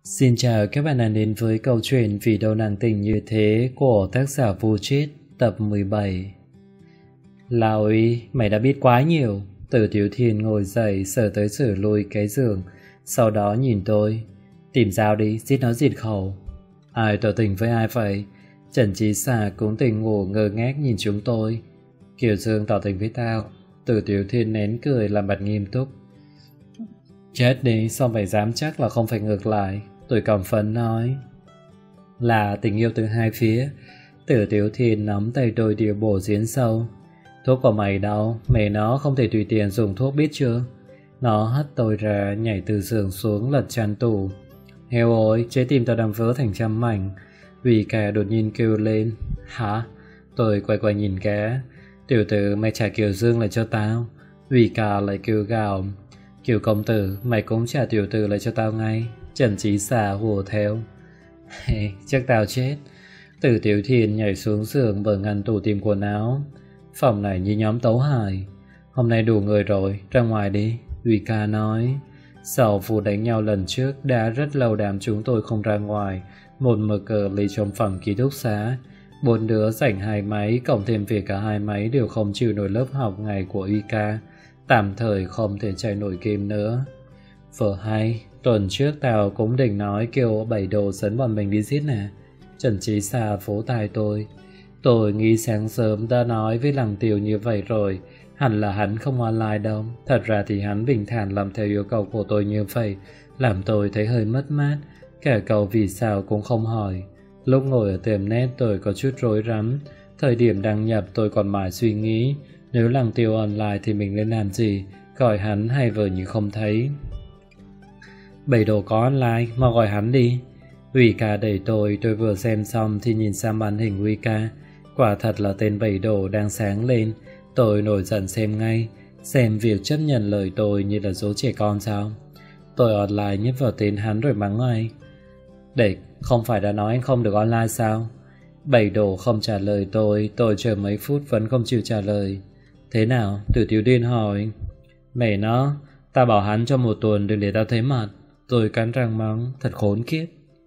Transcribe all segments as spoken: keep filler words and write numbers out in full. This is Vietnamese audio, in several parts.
Xin chào các bạn đã đến với câu chuyện Vì đâu nàng tình như thế của tác giả Vu Chít tập mười bảy. Lão ý, mày đã biết quá nhiều. Từ Tiểu Thiên ngồi dậy, sờ tới sờ lui cái giường, sau đó nhìn tôi. Tìm dao đi, giết nó diệt khẩu. Ai tỏ tình với ai vậy? Trần Chí Xà cũng tỉnh ngủ ngơ ngác nhìn chúng tôi. Kiều Dương tỏ tình với tao. Từ Tiểu Thiên nén cười làm mặt nghiêm túc. Chết đi, sao mày dám chắc là không phải ngược lại? Tôi cầm phấn nói. Là tình yêu từ hai phía. Từ Tiểu Thiên nắm tay tôi điều bổ diễn sâu. Thuốc của mày đâu? Mày nó không thể tùy tiện dùng thuốc biết chưa? Nó hất tôi ra, nhảy từ giường xuống, lật chăn tủ. Heo ôi, trái tim tao đang vỡ thành trăm mảnh. Vì cả đột nhiên kêu lên. Hả? Tôi quay qua nhìn cá. Tiểu tử, mày trả Kiều Dương lại cho tao. Vì cả lại kêu gào. Kiều công tử, mày cũng trả tiểu tử lại cho tao ngay. Trần Chí Xà hùa theo. Hey, chắc tao chết. Từ Tiểu Thiên nhảy xuống giường mở ngăn tủ tìm quần áo. Phòng này như nhóm tấu hài. Hôm nay đủ người rồi, ra ngoài đi. Uy ca nói. Sau vụ đánh nhau lần trước, đã rất lâu đám chúng tôi không ra ngoài. Một mực ở lấy trong phòng ký túc xá. Bốn đứa rảnh hai máy, cộng thêm việc cả hai máy đều không chịu nổi lớp học ngày của Uy ca. Tạm thời không thể chạy nổi game nữa. Vợ hay, tuần trước tao cũng định nói kêu bảy đồ dẫn bọn mình đi giết nè. Trần Chí Xà vỗ tai tôi. Tôi nghĩ sáng sớm đã nói với Lăng Tiêu như vậy rồi. Hẳn là hắn không online đâu. Thật ra thì hắn bình thản làm theo yêu cầu của tôi như vậy, làm tôi thấy hơi mất mát. Cả câu vì sao cũng không hỏi. Lúc ngồi ở tiệm net tôi có chút rối rắm. Thời điểm đăng nhập tôi còn mãi suy nghĩ, nếu Lăng Tiêu online thì mình nên làm gì, gọi hắn hay vờ như không thấy. Bảy đồ có online, mau gọi hắn đi. Uy ca đẩy tôi, tôi vừa xem xong thì nhìn sang màn hình Uy ca. Quả thật là tên bảy đồ đang sáng lên. Tôi nổi giận xem ngay, xem việc chấp nhận lời tôi như là dỗ trẻ con sao. Tôi online nhấp vào tên hắn rồi mắng ngay. Địch, không phải đã nói anh không được online sao? Bảy đồ không trả lời tôi, tôi chờ mấy phút vẫn không chịu trả lời. Thế nào? Từ Tiểu Điên hỏi. Mẹ nó, tao bảo hắn cho một tuần đừng để tao thấy mặt. Tôi cắn răng mắng, thật khốn kiếp.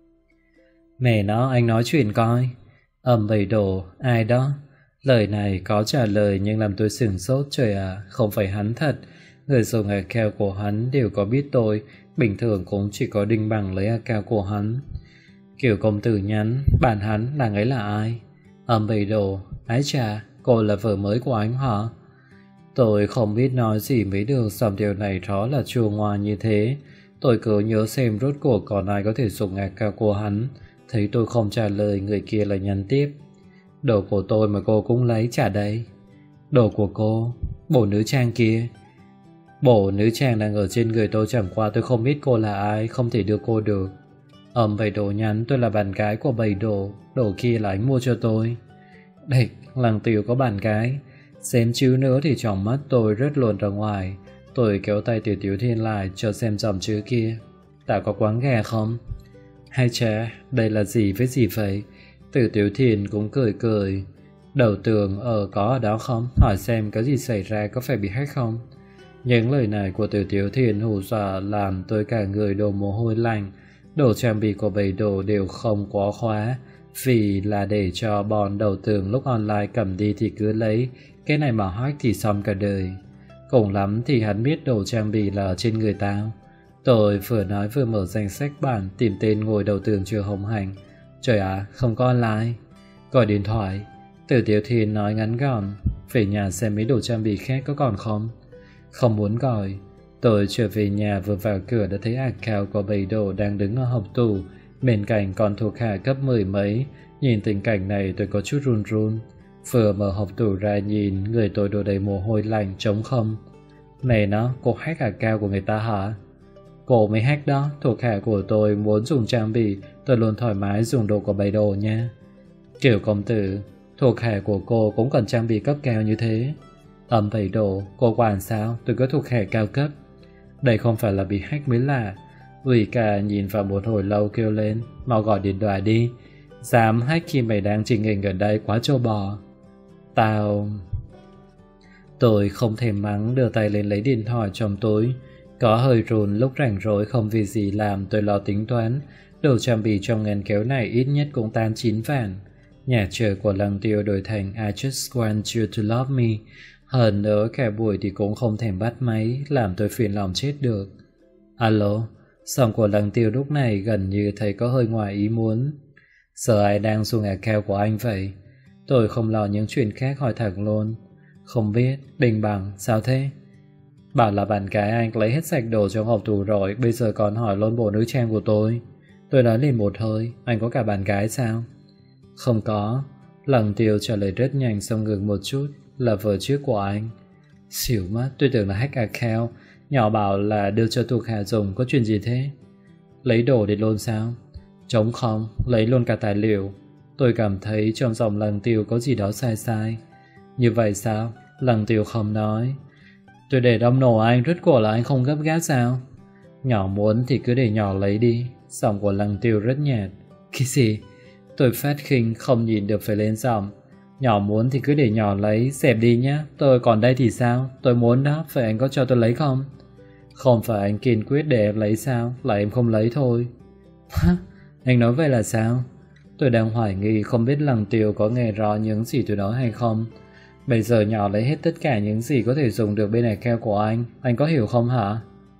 Mẹ nó, anh nói chuyện coi. Ầm bảy đồ, ai đó? Lời này có trả lời nhưng làm tôi sửng sốt. Trời à, không phải hắn thật. Người dùng account của hắn đều có biết tôi. Bình thường cũng chỉ có Đinh Bằng lấy account của hắn. Kiểu công tử nhắn, bạn hắn, nàng ấy là ai? Ầm bảy đồ, ái chà, cô là vợ mới của anh hả? Tôi không biết nói gì mới được, xong điều này đó là chua ngoa như thế. Tôi cứ nhớ xem rốt cuộc còn ai có thể dùng account của hắn. Thấy tôi không trả lời, người kia lại nhắn tiếp. Đồ của tôi mà cô cũng lấy trả đây. Đồ của cô? Bộ nữ trang kia. Bộ nữ trang đang ở trên người tôi, chẳng qua tôi không biết cô là ai, không thể đưa cô được. Ầm bảy đồ nhắn tôi là bạn gái của bảy đồ. Đồ kia là anh mua cho tôi. Địch, Lăng Tiêu có bạn gái. Xem chữ nữa thì trong mắt tôi rớt luôn ra ngoài. Tôi kéo tay Tiểu Tiểu Thiên lại cho xem dòng chữ kia. Tao có quán gà không? Hay chà, đây là gì với gì vậy? Từ Tiểu Thiên cũng cười cười. Đầu tường ở có ở đó không? Hỏi xem có gì xảy ra, có phải bị hack không? Những lời này của Từ Tiểu Thiên hù dọa làm tôi cả người đổ mồ hôi lạnh. Đồ trang bị của bảy đồ đều không quá khóa, vì là để cho bọn đầu tường lúc online cầm đi thì cứ lấy. Cái này mà hack thì xong cả đời. Cùng lắm thì hắn biết đồ trang bị là ở trên người tao. Tôi vừa nói vừa mở danh sách bản tìm tên ngồi đầu tường chưa hồng hành. Trời ạ, à, không có online. Gọi điện thoại. Từ Tiểu Thiên nói ngắn gọn. Về nhà xem mấy đồ trang bị khác có còn không. Không muốn gọi. Tôi trở về nhà vừa vào cửa đã thấy account của bảy đồ đang đứng ở hộc tủ. Bên cạnh còn thuộc hạ cấp mười mấy. Nhìn tình cảnh này tôi có chút run run. Vừa mở hộc tủ ra nhìn, người tôi đổ đầy mồ hôi lạnh trống không. Mẹ nó, cô hack account của người ta hả? Cô mới hack đó, thuộc hạ của tôi muốn dùng trang bị, tôi luôn thoải mái dùng đồ của bảy đồ nha. Kiểu công tử, thuộc hạ của cô cũng cần trang bị cấp cao như thế. Ấm bảy đồ, cô quản sao, tôi có thuộc hạ cao cấp. Đây không phải là bị hack mới lạ. Uy ca nhìn vào một hồi lâu kêu lên, mau gọi điện thoại đi. Dám hack khi mày đang trình hình ở đây quá trâu bò. Tao... Tôi không thể mắng, đưa tay lên lấy điện thoại trong túi. Có hơi run lúc rảnh rỗi không vì gì làm, tôi lo tính toán. Đồ trang bị trong ngăn kéo này ít nhất cũng tám chín vạn. Nhạc trời của Lăng Tiêu đổi thành I just want you to love me. Hơn nữa cả buổi thì cũng không thèm bắt máy, làm tôi phiền lòng chết được. Alo, giọng của Lăng Tiêu lúc này gần như thấy có hơi ngoài ý muốn. Giờ ai đang xuống account của anh vậy? Tôi không lo những chuyện khác hỏi thẳng luôn. Không biết, Đình Bằng, sao thế? Bảo là bạn gái anh lấy hết sạch đồ trong hộp tủ rồi, bây giờ còn hỏi luôn bộ nữ trang của tôi. Tôi nói liền một hơi, anh có cả bạn gái sao? Không có. Lăng Tiêu trả lời rất nhanh, xong ngừng một chút. Là vợ trước của anh. Xỉu mất, tôi tưởng là hack account. Nhỏ bảo là đưa cho thuộc hạ dùng, có chuyện gì thế? Lấy đồ để luôn sao? Trống không, lấy luôn cả tài liệu. Tôi cảm thấy trong giọng Lăng Tiêu có gì đó sai sai. Như vậy sao? Lăng Tiêu không nói. Tôi để đâm nổ anh, rốt cuộc là anh không gấp gáp sao? Nhỏ muốn thì cứ để nhỏ lấy đi. Giọng của Lăng Tiêu rất nhạt. Cái gì? Tôi phát khinh không nhìn được phải lên giọng. Nhỏ muốn thì cứ để nhỏ lấy, dẹp đi nhá. Tôi còn đây thì sao? Tôi muốn đó, phải anh có cho tôi lấy không? Không phải anh kiên quyết để em lấy sao? Là em không lấy thôi. Anh nói vậy là sao? Tôi đang hoài nghi không biết Lăng Tiêu có nghe rõ những gì tôi nói hay không. Bây giờ nhỏ lấy hết tất cả những gì có thể dùng được bên này keo của anh. Anh có hiểu không hả?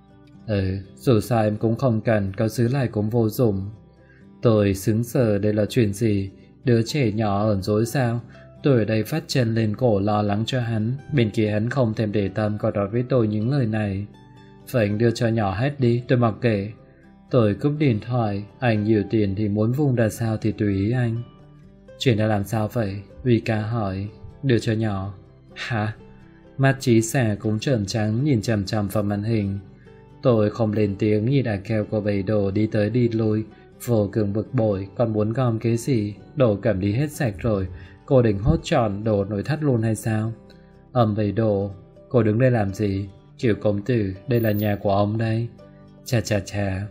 Ừ, dù sao em cũng không cần, có giữ lại cũng vô dụng. Tôi sững sờ, đây là chuyện gì? Đứa trẻ nhỏ ẩn dối sao? Tôi ở đây phát chân lên cổ lo lắng cho hắn. Bên kia hắn không thèm để tâm còn nói với tôi những lời này. Phải anh đưa cho nhỏ hết đi, tôi mặc kệ. Tôi cúp điện thoại. Anh nhiều tiền thì muốn vung ra sao thì tùy ý anh. Chuyện đã làm sao vậy? Vì ca hỏi. Đưa cho nhỏ. Hả? Mắt Chí Xà cũng trợn trắng nhìn chằm chằm vào màn hình. Tôi không lên tiếng nhìn đà keo của bầy đồ đi tới đi lui. Vô cùng bực bội, còn muốn gom cái gì? Đồ cầm đi hết sạch rồi. Cô định hốt tròn đồ nội thất luôn hay sao? Ầm bầy đồ. Cô đứng đây làm gì? Kiểu công tử, đây là nhà của ông đây. Chà chà chà.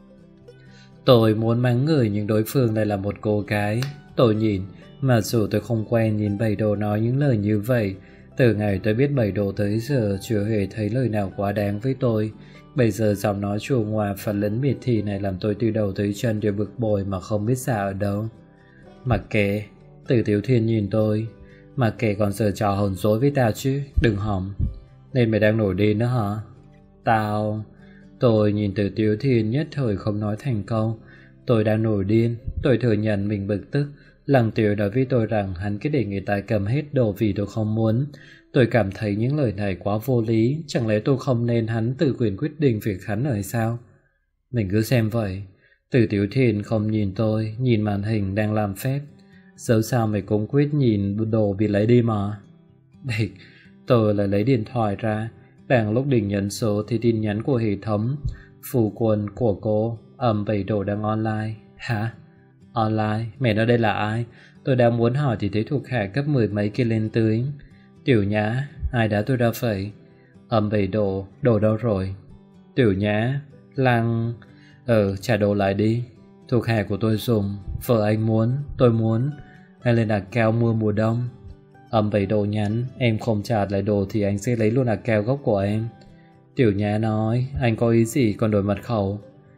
Tôi muốn mắng người nhưng đối phương lại là một cô gái. Tôi nhìn, mà dù tôi không quen nhìn bầy đồ nói những lời như vậy. Từ ngày tôi biết bầy đồ tới giờ chưa hề thấy lời nào quá đáng với tôi. Bây giờ giọng nói chua ngoa phần lấn miệt thị này làm tôi từ đầu tới chân đều bực bội mà không biết xả ở đâu. Mặc kệ. Từ Tiểu Thiên nhìn tôi. Mặc kệ còn giờ trò hồn dối với tao chứ. Đừng hỏng. Nên mày đang nổi điên đó hả? Tao... Tôi nhìn Từ Tiểu Thiên nhất thời không nói thành câu. Tôi đang nổi điên. Tôi thừa nhận mình bực tức. Lăng Tiêu nói với tôi rằng hắn cứ để người ta cầm hết đồ vì tôi không muốn. Tôi cảm thấy những lời này quá vô lý. Chẳng lẽ tôi không nên hắn tự quyền quyết định việc hắn ở sao? Mình cứ xem vậy. Từ Tiểu Thiên không nhìn tôi, nhìn màn hình đang làm phép. Dẫu sao mày cũng quyết nhìn đồ bị lấy đi mà. Địch, tôi lại lấy điện thoại ra. Đang lúc định nhấn số thì tin nhắn của hệ thống. Phu quân của cô, ầm bảy đồ đang online. Hả? Online? Mẹ nói đây là ai? Tôi đang muốn hỏi thì thấy thuộc hạ cấp mười mấy kia lên tưới. Tiểu Nhã, ai đã tôi ra vậy? Ầm bảy đồ, đồ đâu rồi? Tiểu Nhã, Lăng... Ờ, trả đồ lại đi. Thuộc hạ của tôi dùng. Vợ anh muốn, tôi muốn. Hay lên đặt keo mua mùa đông. Ầm bảy đồ nhắn, em không trả lại đồ thì anh sẽ lấy luôn đặt keo gốc của em. Tiểu Nhã nói, anh có ý gì còn đổi mật khẩu?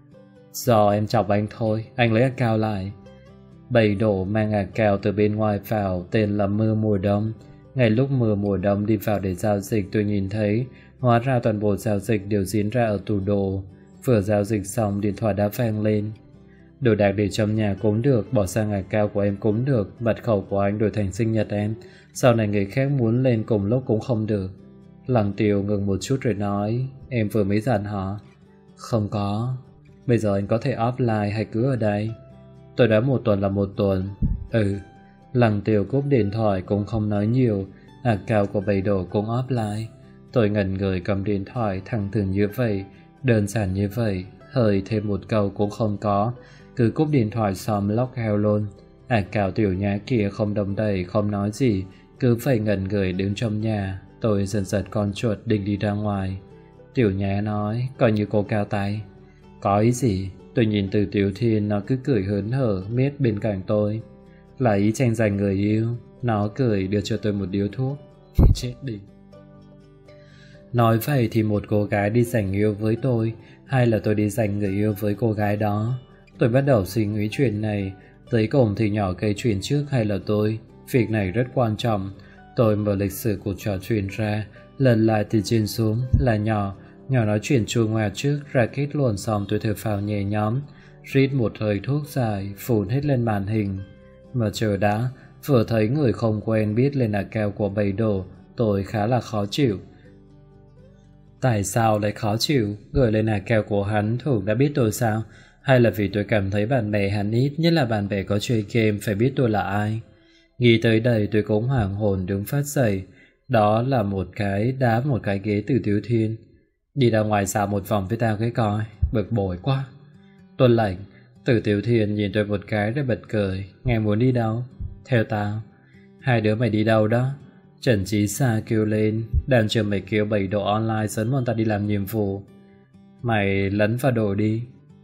Do em chọc anh thôi, anh lấy account lại. Bầy đổ mang account từ bên ngoài vào, tên là Mưa Mùa Đông. Ngay lúc Mưa Mùa Đông đi vào để giao dịch, tôi nhìn thấy hóa ra toàn bộ giao dịch đều diễn ra ở tủ đồ. Vừa giao dịch xong, điện thoại đã vang lên. Đồ đạc để trong nhà cũng được, bỏ sang account của em cũng được. Mật khẩu của anh đổi thành sinh nhật em. Sau này người khác muốn lên cùng lúc cũng không được. Lăng Tiêu ngừng một chút rồi nói, em vừa mới dặn hả? Không có. Bây giờ anh có thể offline hay cứ ở đây? Tôi đã một tuần là một tuần. Ừ. Lăng Tiêu cúp điện thoại cũng không nói nhiều. Account của bầy đồ cũng offline. Tôi ngẩn người cầm điện thoại thẳng thừng như vậy. Đơn giản như vậy. Hơi thêm một câu cũng không có. Cứ cúp điện thoại xong lock out luôn. Account Tiểu Nhã kia không đồng đầy, không nói gì. Cứ phải ngẩn người đứng trong nhà. Tôi dần dần con chuột định đi ra ngoài. Tiểu Nhã nói, coi như cô cao tay. Có ý gì? Tôi nhìn Từ Tiểu Thiên, nó cứ cười hớn hở miết bên cạnh tôi. Là ý tranh giành người yêu. Nó cười đưa cho tôi một điếu thuốc. Chết đi. Nói vậy thì một cô gái đi giành yêu với tôi, hay là tôi đi giành người yêu với cô gái đó? Tôi bắt đầu suy nghĩ chuyện này. Tới cùng thì nhỏ gây chuyện trước hay là tôi? Việc này rất quan trọng. Tôi mở lịch sử cuộc trò chuyện ra, lần lại từ trên xuống là nhỏ. Nhỏ nói chuyện chua ngoa trước, ra kết luận xong tôi thở phào nhẹ nhõm, rít một hơi thuốc dài, phun hết lên màn hình. Mà chờ đã, vừa thấy người không quen biết lên là kèo của bầy đồ, tôi khá là khó chịu. Tại sao lại khó chịu? Gửi lên là kèo của hắn thường đã biết tôi sao? Hay là vì tôi cảm thấy bạn bè hắn ít, nhất là bạn bè có chơi game phải biết tôi là ai? Nghĩ tới đây tôi cũng hoảng hồn đứng phát dậy. Đó là một cái đá một cái ghế từ Tiểu Thiên. Đi ra ngoài dạo một vòng với tao cái coi, bực bội quá. Tuân lệnh. Từ Tiểu Thiên nhìn tôi một cái rồi bật cười. Ngày muốn đi đâu? Theo tao. Hai đứa mày đi đâu đó? Trần Chí Sa kêu lên. Đang chờ mày kêu bảy độ online dẫn bọn ta đi làm nhiệm vụ. Mày lấn vào đồ đi,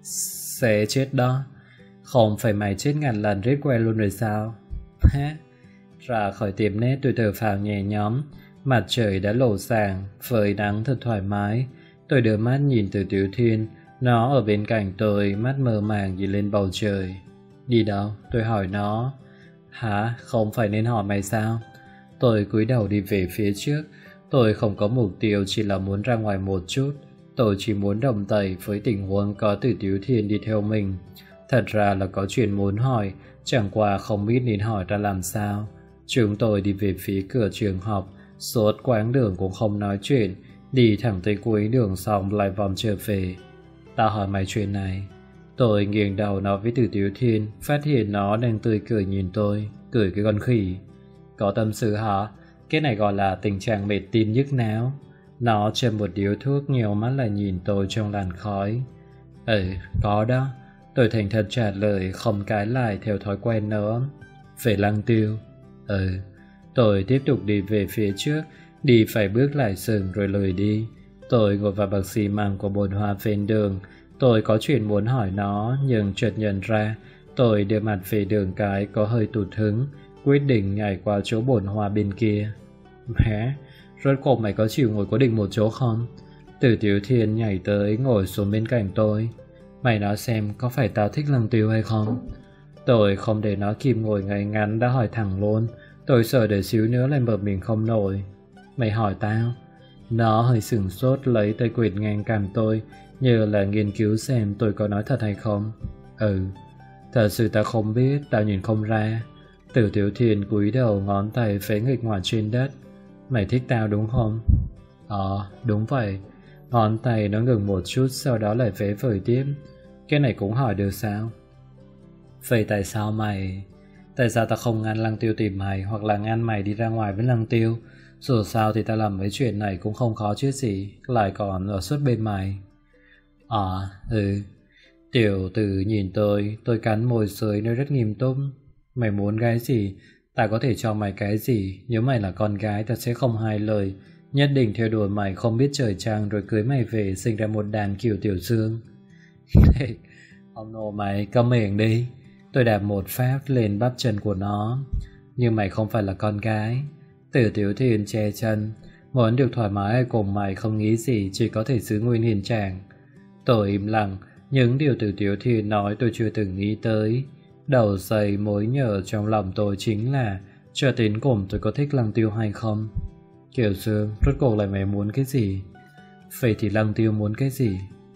sẽ chết đó. Không phải mày chết ngàn lần rết que luôn rồi sao? Ha. Ra khỏi tiệm nét tôi thở phào nhẹ nhõm. Mặt trời đã lộ sáng, phơi nắng thật thoải mái. Tôi đưa mắt nhìn từ Tiểu Thiên. Nó ở bên cạnh tôi, mắt mơ màng nhìn lên bầu trời. Đi đâu? Tôi hỏi nó. Hả? Không phải nên hỏi mày sao? Tôi cúi đầu đi về phía trước. Tôi không có mục tiêu, chỉ là muốn ra ngoài một chút. Tôi chỉ muốn đồng tẩy với tình huống có từ Tiểu Thiên đi theo mình. Thật ra là có chuyện muốn hỏi, chẳng qua không biết nên hỏi ra làm sao. Chúng tôi đi về phía cửa trường học, suốt quãng đường cũng không nói chuyện, đi thẳng tới cuối đường xong lại vòng trở về. Tao hỏi mày chuyện này. Tôi nghiêng đầu nói với từ Tiểu Thiên, phát hiện nó đang tươi cười nhìn tôi. Cười cái con khỉ. Có tâm sự hả? Cái này gọi là tình trạng mệt tim nhức não. Nó châm một điếu thuốc, nhiều mắt lại nhìn tôi trong làn khói. Ừ, có đó. Tôi thành thật trả lời, không cãi lại theo thói quen nữa. Về Lăng Tiêu. Ừ. Tôi tiếp tục đi về phía trước, đi phải bước lại sừng rồi lười đi. Tôi ngồi vào bậc xi măng của bồn hoa ven đường. Tôi có chuyện muốn hỏi nó, nhưng chợt nhận ra tôi đưa mặt về đường cái có hơi tụt hứng, quyết định nhảy qua chỗ bồn hoa bên kia. Mẹ, rốt cuộc mày có chịu ngồi cố định một chỗ không? Từ Tiểu Thiên nhảy tới ngồi xuống bên cạnh tôi. Mày nói xem có phải tao thích Lăng Tiêu hay không? Tôi không để nó kịp ngồi ngay ngắn đã hỏi thẳng luôn. Tôi sợ để xíu nữa lại mở mình không nổi. Mày hỏi tao? Nó hơi sửng sốt, lấy tay quệt ngang cằm tôi, như là nghiên cứu xem tôi có nói thật hay không. Ừ, thật sự tao không biết, tao nhìn không ra. Từ Tiểu Thiên cúi đầu, ngón tay phế nghịch ngoặt trên đất. Mày thích tao đúng không? Ờ, đúng vậy. Ngón tay nó ngừng một chút, sau đó lại phế vời tiếp. Cái này cũng hỏi được sao? Vậy tại sao mày... Tại sao tao không ngăn Lăng Tiêu tìm mày, hoặc là ngăn mày đi ra ngoài với Lăng Tiêu? Dù sao thì tao làm mấy chuyện này cũng không khó chứ gì, lại còn ở suốt bên mày. À, ừ. Tiểu Tử nhìn tôi, tôi cắn môi dưới nơi rất nghiêm túc. Mày muốn cái gì? Tao có thể cho mày cái gì? Nếu mày là con gái, tao sẽ không hai lời, nhất định theo đuổi mày không biết trời trăng, rồi cưới mày về sinh ra một đàn kiểu Tiểu Dương. Ông nô mày, câm miệng đi. Tôi đạp một phát lên bắp chân của nó. Nhưng mày không phải là con gái. Từ Tiểu Thiên che chân. Muốn được thoải mái cùng mày không nghĩ gì, chỉ có thể giữ nguyên hiện trạng. Tôi im lặng. Những điều từ Tiểu Thiên nói tôi chưa từng nghĩ tới. Đầu dày mối nhở trong lòng tôi chính là cho đến cùng tôi có thích Lăng Tiêu hay không. Kiều Dương, rốt cuộc lại mày muốn cái gì? Vậy thì Lăng Tiêu muốn cái gì?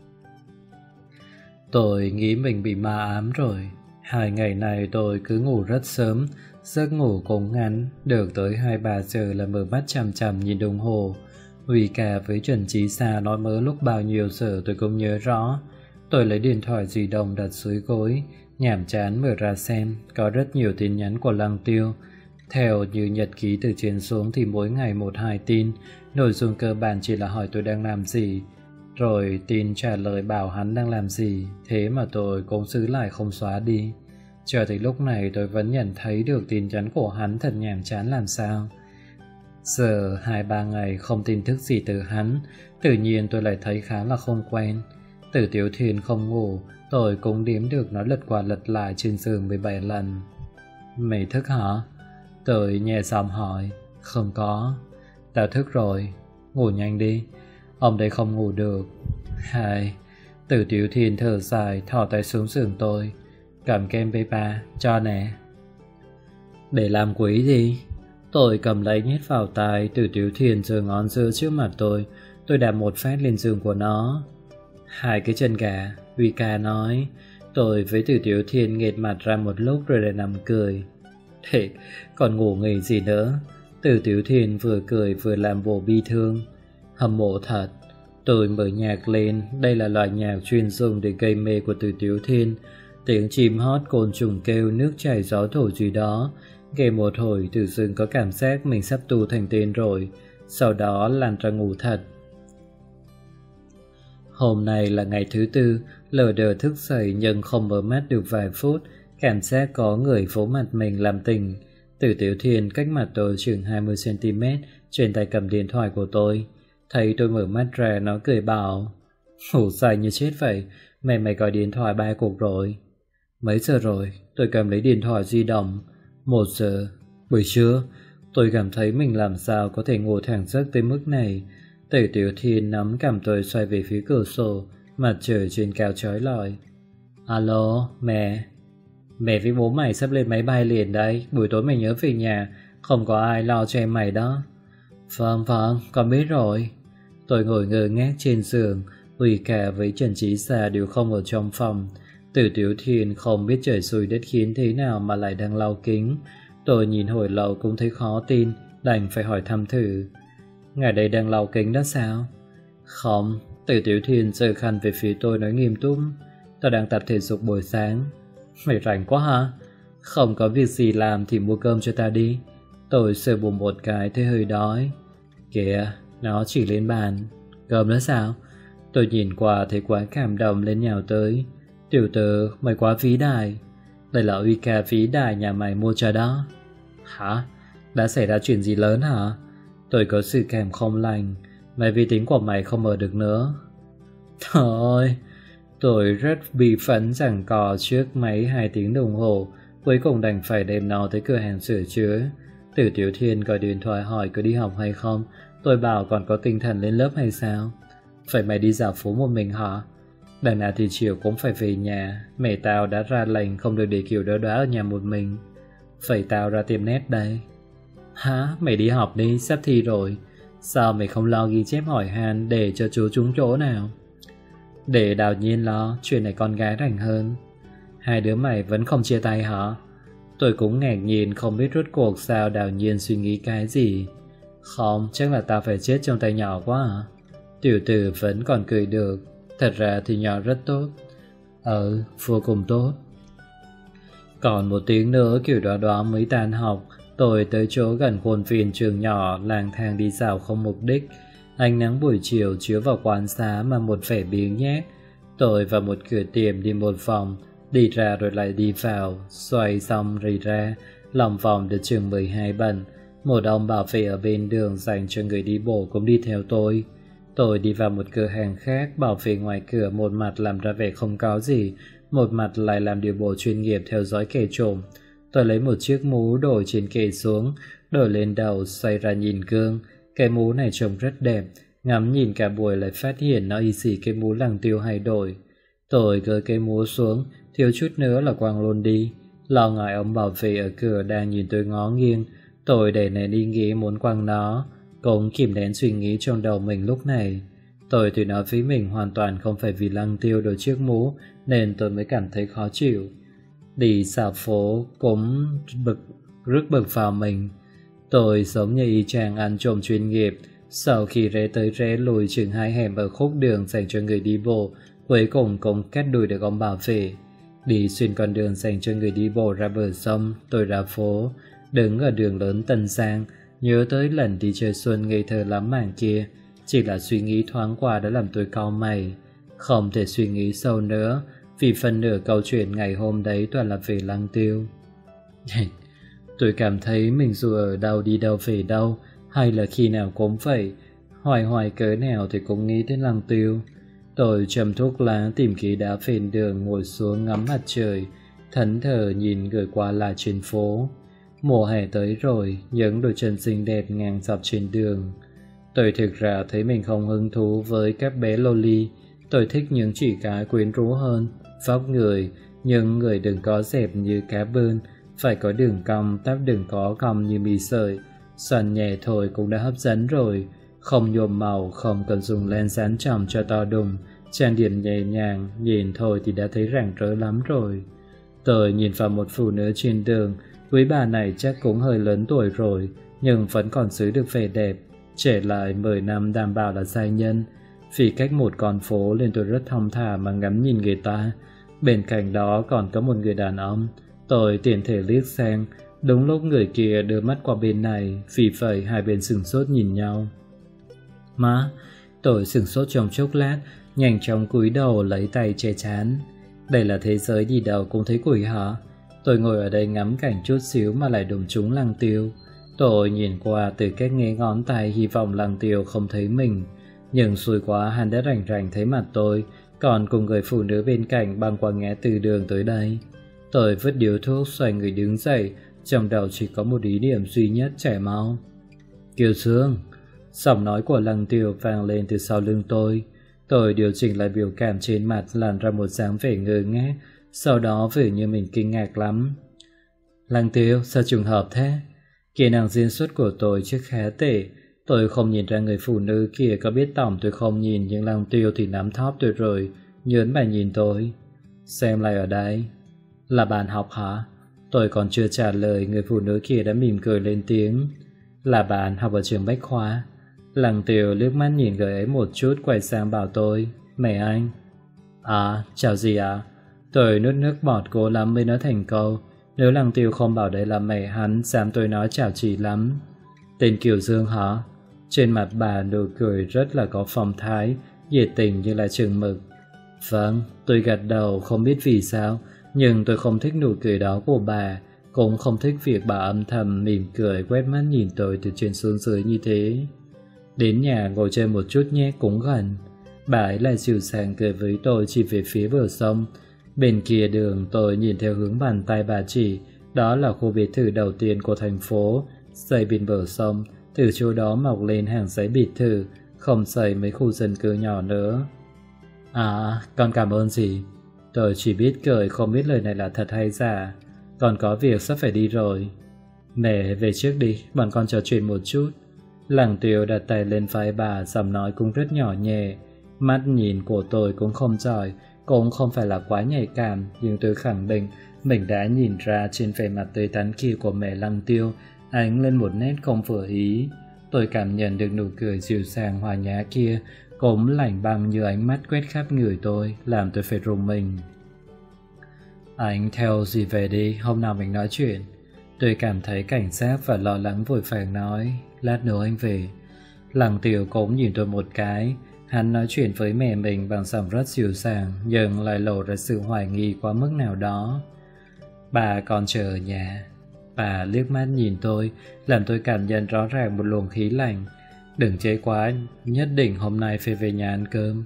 Tôi nghĩ mình bị ma ám rồi. Hai ngày này tôi cứ ngủ rất sớm, giấc ngủ cũng ngắn, được tới hai ba giờ là mở mắt chằm chằm nhìn đồng hồ. Huy cả với Trần Chí Sa nói mớ lúc bao nhiêu giờ tôi cũng nhớ rõ. Tôi lấy điện thoại di động đặt dưới gối, nhàm chán mở ra xem, có rất nhiều tin nhắn của Lăng Tiêu. Theo như nhật ký từ trên xuống thì mỗi ngày một hai tin, nội dung cơ bản chỉ là hỏi tôi đang làm gì, rồi tin trả lời bảo hắn đang làm gì, thế mà tôi cũng giữ lại không xóa đi. Chờ tới lúc này tôi vẫn nhận thấy được tin nhắn của hắn thật nhàm chán làm sao. Giờ hai ba ngày không tin tức gì từ hắn, tự nhiên tôi lại thấy khá là không quen. Từ Tiểu Thiên không ngủ, tôi cũng đếm được nó lật qua lật lại trên giường mười bảy lần. Mày thức hả? Tôi nhẹ giọng hỏi. Không có. Tao thức rồi. Ngủ nhanh đi. Ông đây không ngủ được. Hai, Từ Tiểu Thiên thở dài thò tay xuống giường tôi. Cầm kem bê ba, cho nè. Để làm quỷ gì? Tôi cầm lấy nhét vào tai. Từ Tiểu Thiên giơ ngón giữa trước mặt tôi. Tôi đạp một phát lên giường của nó. Hai cái chân gà, Uy ca nói. Tôi với Từ Tiểu Thiên nghệt mặt ra một lúc rồi lại nằm cười. Thế còn ngủ nghỉ gì nữa? Từ Tiểu Thiên vừa cười vừa làm bộ bi thương. Hâm mộ thật. Tôi mở nhạc lên. Đây là loại nhạc chuyên dùng để gây mê của Từ Tiểu Thiên. Tiếng chim hót, côn trùng kêu, nước chảy gió thổi gì đó. Nghe một hồi tự dưng có cảm giác mình sắp tu thành tên rồi. Sau đó lăn ra ngủ thật. Hôm nay là ngày thứ tư. Lờ đờ thức dậy nhưng không mở mắt được vài phút. Cảm giác có người vỗ mặt mình làm tỉnh. Từ Tiểu Thiên cách mặt tôi chừng hai mươi xăng ti mét, trên tay cầm điện thoại của tôi. Thấy tôi mở mắt ra, nó cười bảo: ngủ say như chết vậy. Mẹ mày gọi điện thoại ba cuộc rồi. Mấy giờ rồi? Tôi cầm lấy điện thoại di động. Một giờ. Buổi trưa. Tôi cảm thấy mình làm sao có thể ngủ thẳng giấc tới mức này. Từ Tiểu Thiên nắm cầm tôi xoay về phía cửa sổ. Mặt trời trên cao chói lọi. Alo, mẹ. Mẹ với bố mày sắp lên máy bay liền đấy. Buổi tối mày nhớ về nhà. Không có ai lo cho em mày đó. Vâng vâng, con biết rồi. Tôi ngồi ngơ ngác trên giường. Uy ca với Trần Trí Sa đều không ở trong phòng. Từ Tiểu Thiên không biết trời xui đất khiến thế nào mà lại đang lau kính. Tôi nhìn hồi lâu cũng thấy khó tin, đành phải hỏi thăm thử. Ngài đây đang lau kính đó sao? Không. Từ Tiểu Thiên giơ khăn về phía tôi nói nghiêm túc. Tôi đang tập thể dục buổi sáng. Mày rảnh quá hả? Không có việc gì làm thì mua cơm cho ta đi. Tôi sờ bụng một cái thấy hơi đói. Kìa, nó chỉ lên bàn. Cơm nữa sao? Tôi nhìn qua thấy quá cảm động lên nhào tới. Tiểu tử, mày quá vĩ đại. Đây là Uy ca vĩ đại nhà mày mua cho đó. Hả? Đã xảy ra chuyện gì lớn hả? Tôi có sự cảm không lành. Mày vi tính của mày không mở được nữa. Thôi. Tôi rất bị phẫn giằng cò trước máy hai tiếng đồng hồ. Cuối cùng đành phải đem nó tới cửa hàng sửa chữa. Từ Tiểu Thiên gọi điện thoại hỏi có đi học hay không. Tôi bảo còn có tinh thần lên lớp hay sao. Phải mày đi dạo phố một mình hả? Đằng nào thì chiều cũng phải về nhà. Mẹ tao đã ra lệnh không được để kiểu đó đó ở nhà một mình. Vậy tao ra tiệm nét đây. Hả? Mày đi học đi, sắp thi rồi. Sao mày không lo ghi chép hỏi han để cho chú trúng chỗ nào? Để Đào Nhiên lo, chuyện này con gái rảnh hơn. Hai đứa mày vẫn không chia tay hả? Tôi cũng ngạc nhiên không biết rốt cuộc sao Đào Nhiên suy nghĩ cái gì. Không, chắc là tao phải chết trong tay nhỏ quá hả? Tiểu tử vẫn còn cười được. Thật ra thì nhỏ rất tốt. Ừ, vô cùng tốt. Còn một tiếng nữa kiểu đó đó mới tan học. Tôi tới chỗ gần khuôn viên trường nhỏ, lang thang đi dạo không mục đích. Ánh nắng buổi chiều chiếu vào quán xá mà một vẻ biếng nhác. Tôi vào một cửa tiệm đi một vòng, đi ra rồi lại đi vào, xoay xong rồi ra, lòng vòng được chừng mười hai bận. Một ông bảo vệ ở bên đường dành cho người đi bộ cũng đi theo tôi. Tôi đi vào một cửa hàng khác, bảo vệ ngoài cửa một mặt làm ra vẻ không có gì, một mặt lại làm điều bộ chuyên nghiệp theo dõi kẻ trộm. Tôi lấy một chiếc mũ đổi trên kệ xuống, đổi lên đầu, xoay ra nhìn gương. Cái mũ này trông rất đẹp, ngắm nhìn cả buổi lại phát hiện nó y xì cái mũ lăng tiêu hay đổi. Tôi gỡ cái mũ xuống, thiếu chút nữa là quăng luôn đi. Lo ngại ông bảo vệ ở cửa đang nhìn tôi ngó nghiêng, tôi để nén ý nghĩ muốn quăng nó, cũng kìm nén suy nghĩ trong đầu mình lúc này. Tôi thì nói với mình hoàn toàn không phải vì lăng tiêu đổi chiếc mũ nên tôi mới cảm thấy khó chịu. Đi xào phố cũng bực, rước bực vào mình. Tôi giống như y chang ăn trộm chuyên nghiệp. Sau khi rẽ tới rẽ lùi chừng hai hẻm ở khúc đường dành cho người đi bộ, cuối cùng cũng cắt đuôi được ông bảo vệ. Đi xuyên con đường dành cho người đi bộ ra bờ sông, tôi ra phố, đứng ở đường lớn Tân Giang, nhớ tới lần đi chơi xuân ngây thơ lắm mảng kia. Chỉ là suy nghĩ thoáng qua đã làm tôi cau mày. Không thể suy nghĩ sâu nữa, vì phần nửa câu chuyện ngày hôm đấy toàn là về lăng tiêu. Tôi cảm thấy mình dù ở đâu đi đâu về đâu, hay là khi nào cũng vậy, hoài hoài cớ nào thì cũng nghĩ đến lăng tiêu. Tôi châm thuốc lá tìm cái đá phền đường ngồi xuống ngắm mặt trời, thẫn thờ nhìn người qua lại trên phố. Mùa hè tới rồi, những đôi chân xinh đẹp ngang dọc trên đường. Tôi thực ra thấy mình không hứng thú với các bé loli. Tôi thích những chị gái quyến rũ hơn, vóc người, nhưng người đừng có dẹp như cá bơn, phải có đường cong, tóc đừng có cong như mì sợi. Xoăn nhẹ thôi cũng đã hấp dẫn rồi, không nhuộm màu, không cần dùng len dán tròng cho to đùng, trang điểm nhẹ nhàng, nhìn thôi thì đã thấy rạng rỡ lắm rồi. Tôi nhìn vào một phụ nữ trên đường, quý bà này chắc cũng hơi lớn tuổi rồi, nhưng vẫn còn giữ được vẻ đẹp, trẻ lại mười năm đảm bảo là giai nhân. Vì cách một con phố nên tôi rất thong thả mà ngắm nhìn người ta. Bên cạnh đó còn có một người đàn ông. Tôi tiện thể liếc sang, đúng lúc người kia đưa mắt qua bên này, vì vậy hai bên sửng sốt nhìn nhau. Má, tôi sửng sốt trong chốc lát, nhanh chóng cúi đầu lấy tay che chán. Đây là thế giới đi đâu cũng thấy quỷ hả? Tôi ngồi ở đây ngắm cảnh chút xíu mà lại đụng trúng Lăng Tiêu. Tôi nhìn qua từ cách nghe ngón tay, hy vọng Lăng Tiêu không thấy mình. Nhưng xui quá, hắn đã rành rành thấy mặt tôi, còn cùng người phụ nữ bên cạnh băng qua ngã tư đường tới đây. Tôi vứt điếu thuốc, xoay người đứng dậy, trong đầu chỉ có một ý niệm duy nhất: chảy máu. Kiều Sương. Giọng nói của Lăng Tiêu vang lên từ sau lưng tôi. Tôi điều chỉnh lại biểu cảm trên mặt, làm ra một dáng vẻ ngơ ngác, sau đó vẻ như mình kinh ngạc lắm. Lăng Tiêu, sao trùng hợp thế? Kỹ năng diễn xuất của tôi chắc khá tệ. Tôi không nhìn ra người phụ nữ kia có biết tỏng tôi không nhìn, nhưng Lăng Tiêu thì nắm thóp tôi rồi, nhớn mày nhìn tôi. Xem lại ở đây. Là bạn học hả? Tôi còn chưa trả lời, người phụ nữ kia đã mỉm cười lên tiếng. Là bạn học ở trường Bách Khoa. Lăng Tiêu liếc mắt nhìn người ấy một chút, quay sang bảo tôi. Mẹ anh. À, chào gì ạ? À? Tôi nuốt nước bọt cố lắm mới nói thành câu. Nếu Lăng Tiêu không bảo đây là mẹ hắn, dám tôi nói chào chị lắm. Tên Kiều Dương hả? Trên mặt bà nụ cười rất là có phong thái, nhiệt tình như là chừng mực. Vâng, tôi gật đầu, không biết vì sao, nhưng tôi không thích nụ cười đó của bà, cũng không thích việc bà âm thầm mỉm cười quét mắt nhìn tôi từ trên xuống dưới như thế. Đến nhà ngồi chơi một chút nhé, cũng gần. Bà ấy lại dịu dàng cười với tôi, chỉ về phía bờ sông. Bên kia đường tôi nhìn theo hướng bàn tay bà chỉ, đó là khu biệt thự đầu tiên của thành phố, xây bên bờ sông. Từ chỗ đó mọc lên hàng dãy biệt thự, không xây mấy khu dân cư nhỏ nữa. À, con cảm ơn gì? Tôi chỉ biết cười, không biết lời này là thật hay giả. Còn có việc sắp phải đi rồi. Mẹ về trước đi, bọn con trò chuyện một chút. Lăng Tiêu đặt tay lên vai bà, giọng nói cũng rất nhỏ nhẹ. Mắt nhìn của tôi cũng không giỏi, cũng không phải là quá nhạy cảm, nhưng tôi khẳng định mình đã nhìn ra trên vẻ mặt tươi tắn kia của mẹ Lăng Tiêu ánh lên một nét không vừa ý. Tôi cảm nhận được nụ cười dịu dàng hòa nhã kia cũng lạnh băng như ánh mắt quét khắp người tôi, làm tôi phải rùng mình. Anh theo gì về đi, hôm nào mình nói chuyện. Tôi cảm thấy cảnh giác và lo lắng, vội vàng nói. Lát nữa anh về. Lăng Tiêu cũng nhìn tôi một cái. Hắn nói chuyện với mẹ mình bằng giọng rất dịu dàng, nhưng lại lộ ra sự hoài nghi quá mức nào đó. Bà còn chờ ở nhà. Bà liếc mắt nhìn tôi, làm tôi cảm nhận rõ ràng một luồng khí lạnh. Đừng chế quá, nhất định hôm nay phải về nhà ăn cơm.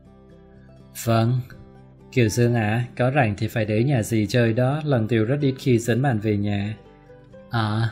Vâng. Kiều Dương à, có rảnh thì phải đến nhà dì chơi đó, Lăng Tiêu rất ít khi dẫn bạn về nhà. À.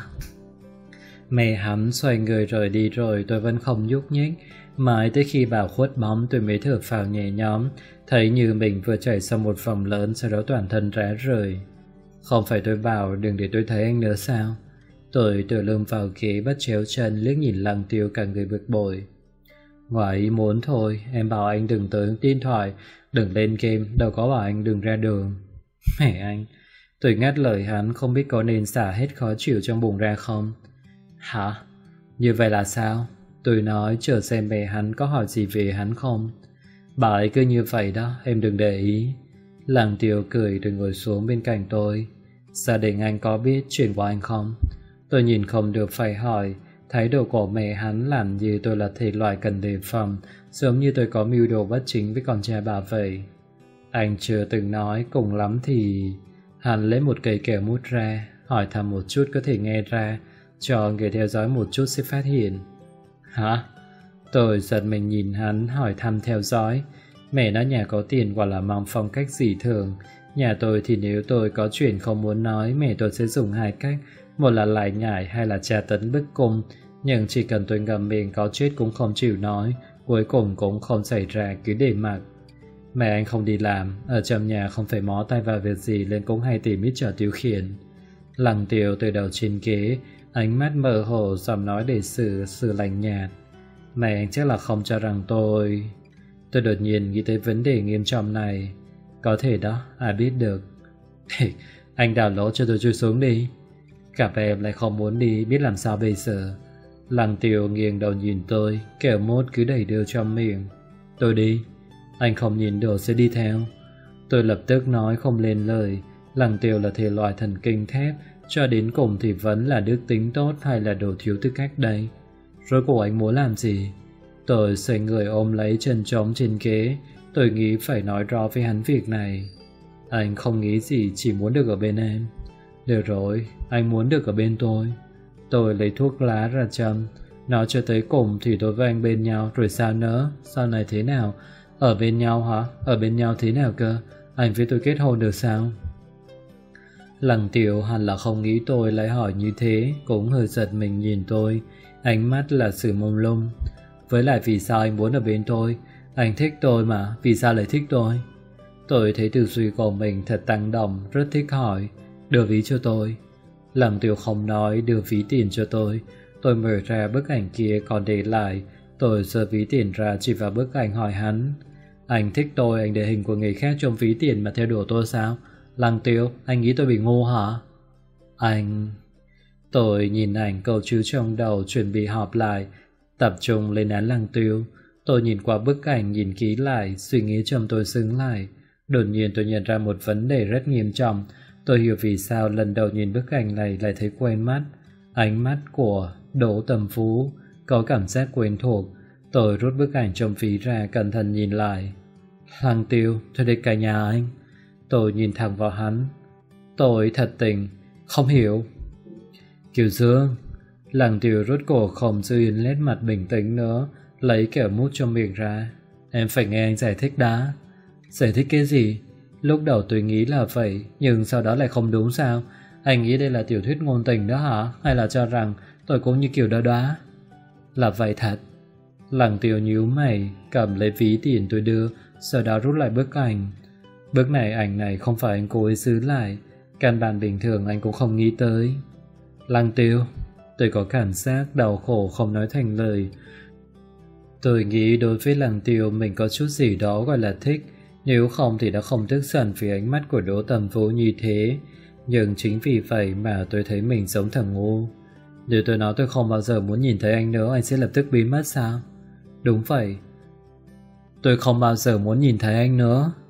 Mẹ hắn xoay người rời đi rồi tôi vẫn không nhúc nhích. Mãi tới khi bà khuất bóng tôi mới thở phào nhẹ nhõm, thấy như mình vừa chạy xong một vòng lớn, sau đó toàn thân rã rời. Không phải tôi bảo đừng để tôi thấy anh nữa sao? Tôi tựa lưng vào ghế bắt chéo chân, liếc nhìn Lăng Tiêu cả người bực bội. Ngoài ý muốn thôi, em bảo anh đừng tới điện thoại, đừng lên game, đâu có bảo anh đừng ra đường. Mẹ anh. Tôi ngắt lời hắn, không biết có nên xả hết khó chịu trong bụng ra không. Hả? Như vậy là sao? Tôi nói chờ xem mẹ hắn có hỏi gì về hắn không. Bà ấy cứ như vậy đó, em đừng để ý. Lăng Tiêu cười rồi ngồi xuống bên cạnh tôi. Gia đình anh có biết chuyện của anh không? Tôi nhìn không được phải hỏi. Thái độ của mẹ hắn làm như tôi là thể loại cần đề phòng, giống như tôi có mưu đồ bất chính với con trai bà vậy. Anh chưa từng nói, cùng lắm thì... Hắn lấy một cây kẹo mút ra, hỏi thăm một chút có thể nghe ra, cho người theo dõi một chút sẽ phát hiện. Hả? Tôi giật mình nhìn hắn, hỏi thăm theo dõi. Mẹ nói nhà có tiền quả là mong phong cách dị thường. Nhà tôi thì nếu tôi có chuyện không muốn nói, mẹ tôi sẽ dùng hai cách. Một là lại nhải, hai là tra tấn bức cung. Nhưng chỉ cần tôi ngậm miệng có chết cũng không chịu nói, cuối cùng cũng không xảy ra, cứ để mặc. Mẹ anh không đi làm, ở trong nhà không phải mó tay vào việc gì nên cũng hay tìm ít trò tiêu khiển. Lăng Tiêu từ đầu trên ghế, ánh mắt mơ hồ, giọng nói để xử, xử lạnh nhạt. Mẹ anh chắc là không cho rằng tôi... Tôi đột nhiên nghĩ tới vấn đề nghiêm trọng này. Có thể đó, ai biết được. Anh đào lỗ cho tôi chui xuống đi. Cả em lại không muốn đi, biết làm sao bây giờ. Lăng Tiêu nghiêng đầu nhìn tôi, kẹo mốt cứ đẩy đưa trong miệng. Tôi đi. Anh không nhìn được sẽ đi theo. Tôi lập tức nói không lên lời. Lăng Tiêu là thể loại thần kinh thép, cho đến cùng thì vẫn là đức tính tốt hay là đồ thiếu tư cách đây. Rốt cuộc anh muốn làm gì? Tôi xoay người ôm lấy chân trống trên ghế. Tôi nghĩ phải nói rõ với hắn việc này. Anh không nghĩ gì, chỉ muốn được ở bên em. Được rồi, anh muốn được ở bên tôi. Tôi lấy thuốc lá ra châm. Nói cho tới cùng thì tôi với anh bên nhau, rồi sao nữa? Sau này thế nào? Ở bên nhau hả? Ở bên nhau thế nào cơ? Anh với tôi kết hôn được sao? Lăng Tiêu hẳn là không nghĩ tôi lại hỏi như thế, cũng hơi giật mình nhìn tôi. Ánh mắt là sự mông lung. Với lại vì sao anh muốn ở bên tôi? Anh thích tôi mà, vì sao lại thích tôi? Tôi thấy tư duy của mình thật tăng động, rất thích hỏi. Đưa ví cho tôi. Lăng Tiêu không nói, đưa ví tiền cho tôi. Tôi mở ra bức ảnh kia còn để lại. Tôi giơ ví tiền ra chỉ vào bức ảnh hỏi hắn. Anh thích tôi, anh để hình của người khác trong ví tiền mà theo đuổi tôi sao? Lăng Tiêu, anh nghĩ tôi bị ngu hả? Anh... Tôi nhìn ảnh câu chữ trong đầu, chuẩn bị họp lại, tập trung lên án Lăng Tiêu. Tôi nhìn qua bức ảnh, nhìn kỹ lại, suy nghĩ trong tôi xứng lại. Đột nhiên tôi nhận ra một vấn đề rất nghiêm trọng. Tôi hiểu vì sao lần đầu nhìn bức ảnh này lại thấy quen mắt. Ánh mắt của Đỗ Tầm Phú có cảm giác quen thuộc. Tôi rút bức ảnh trong ví ra, cẩn thận nhìn lại. Lăng Tiêu, tôi đến cả nhà anh. Tôi nhìn thẳng vào hắn. Tôi thật tình không hiểu. Kiều Dương. Lăng Tiêu rút cổ không giữ yên nét mặt bình tĩnh nữa, lấy kẹo mút trong miệng ra. Em phải nghe anh giải thích đã. Giải thích cái gì? Lúc đầu tôi nghĩ là vậy, nhưng sau đó lại không đúng sao? Anh nghĩ đây là tiểu thuyết ngôn tình đó hả? Hay là cho rằng tôi cũng như kiểu đó đó? Là vậy thật. Lăng Tiêu nhíu mày, cầm lấy ví tiền tôi đưa, sau đó rút lại bức ảnh. Bức này ảnh này không phải anh cố ý giữ lại, căn bản bình thường anh cũng không nghĩ tới. Lăng Tiêu, tôi có cảm giác đau khổ không nói thành lời. Tôi nghĩ đối với Lăng Tiêu mình có chút gì đó gọi là thích, nếu không thì đã không tức giận vì ánh mắt của Đỗ Tầm Vũ như thế. Nhưng chính vì vậy mà tôi thấy mình giống thằng ngu. Nếu tôi nói tôi không bao giờ muốn nhìn thấy anh nữa, anh sẽ lập tức biến mất sao? Đúng vậy, tôi không bao giờ muốn nhìn thấy anh nữa.